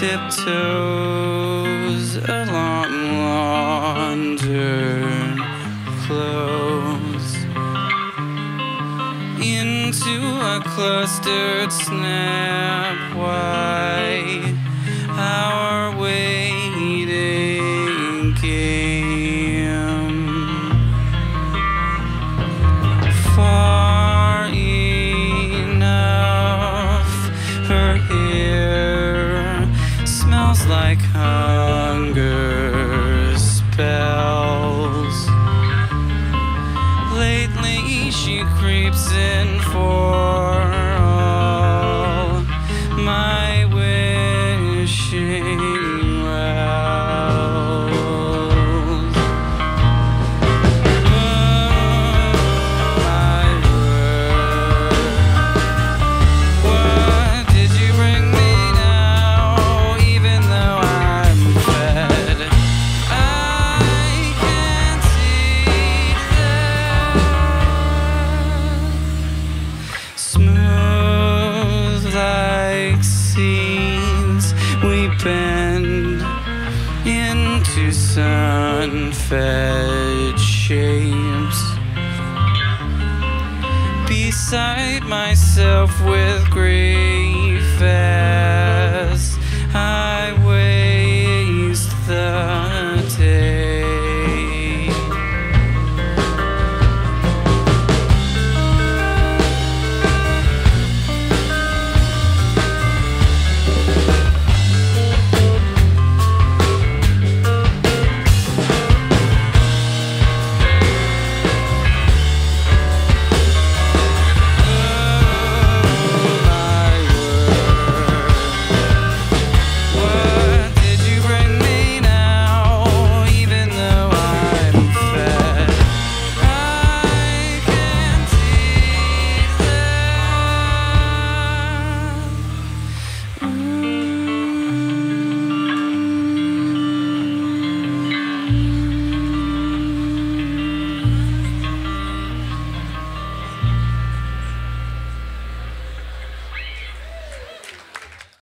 tiptoes along laundered clothes into a clustered snap white our waiting game far enough. Her hair smells like hunger spells. Lately she creeps in for all my wishing wells. My word, what did you bring me now? Even though I'm fed, I can't see that. Smooth like seeds we bend into sun-fed shapes. Beside myself with grief as I waste the